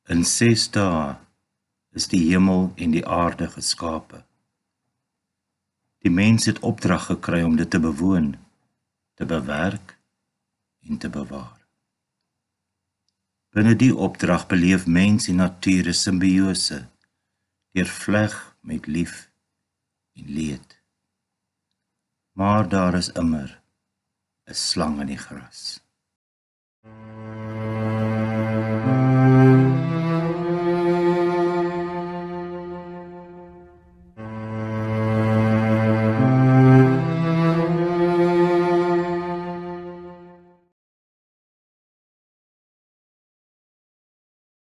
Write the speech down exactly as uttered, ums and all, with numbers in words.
In ses dae is die hemel en die aarde geskape. Die mens het opdrag gekry om dit te bewoon, te bewerk en te bewaar. Binne die opdrag beleef mens en natuur 'n simbiose, deurvleg met lief en leed. Maar daar is immer 'n slang in die gras.